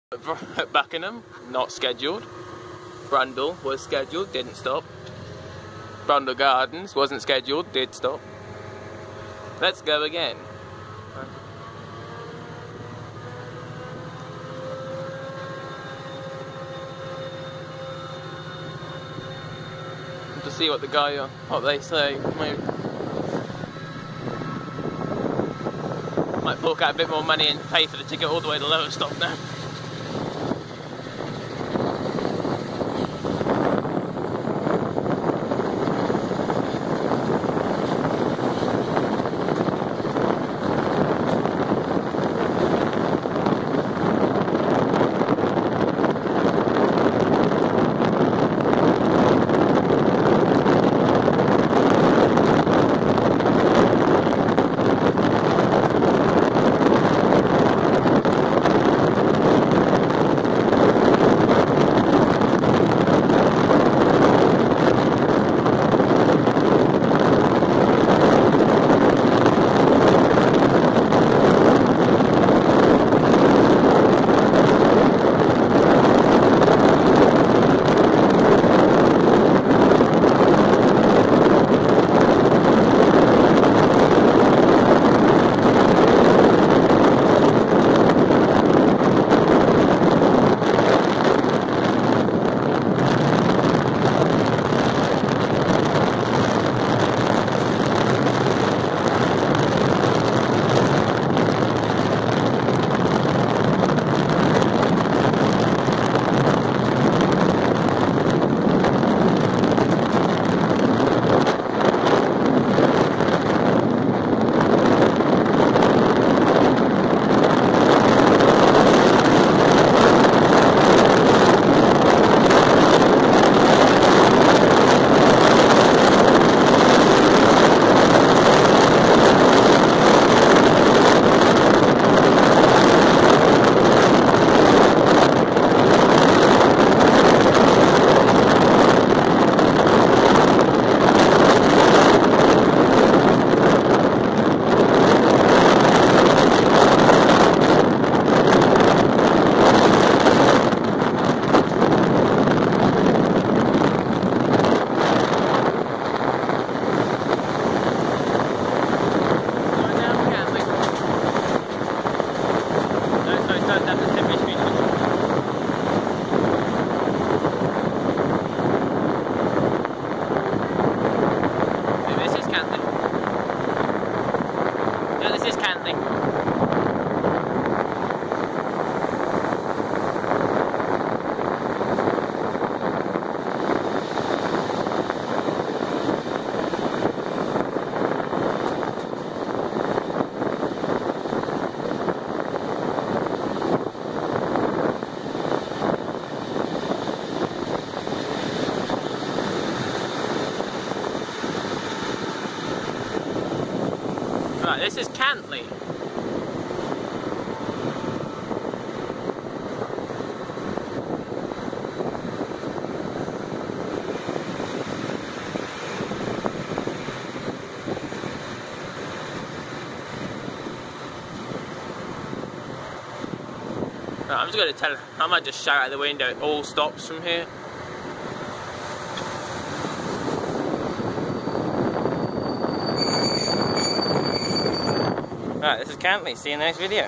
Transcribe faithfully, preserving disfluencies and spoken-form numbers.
At Buckenham, not scheduled. Brundle was scheduled, didn't stop. Brundle Gardens wasn't scheduled, did stop. Let's go again. To see what the guy, what they say. Maybe might fork out a bit more money and pay for the ticket all the way to Lowestoft now. This is Cantley. Right, this is Cantley. Right, I'm just going to tell, I might just shout out the window, it all stops from here. Right, this is Cantley. See you in the next video.